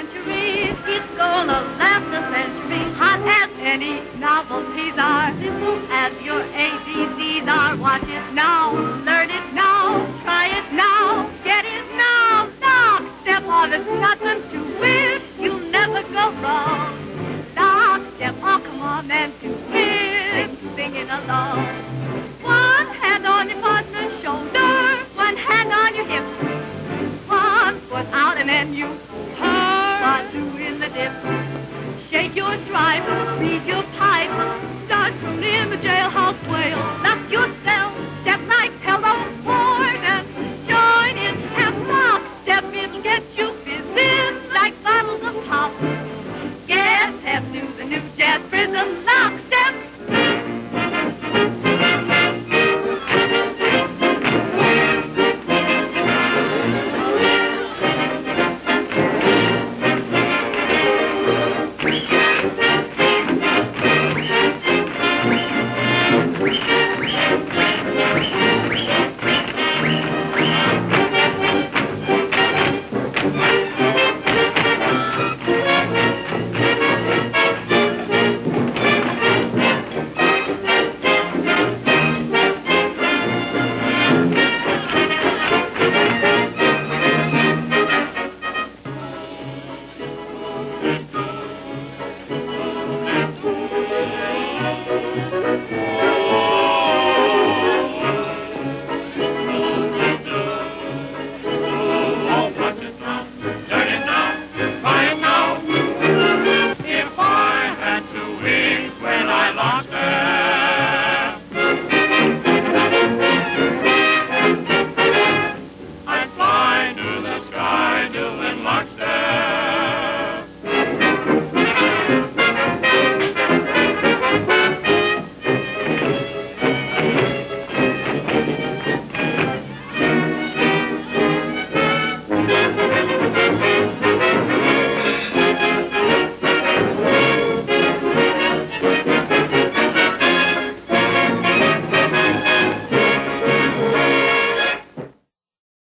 century. It's gonna last a century. Hot as any novelties are. Simple as your ABCs are. Watch it now, learn it now, try it now, get it now. Knock, step on it's nothing to it. You'll never go wrong. Knock, step, oh come on and do it. Sing it along. One hand on your partner's shoulder, one hand on your hip. One foot out and then you turn. One, two in the dip. Shake your stripe, read your pipe, start crooning the jailhouse wail.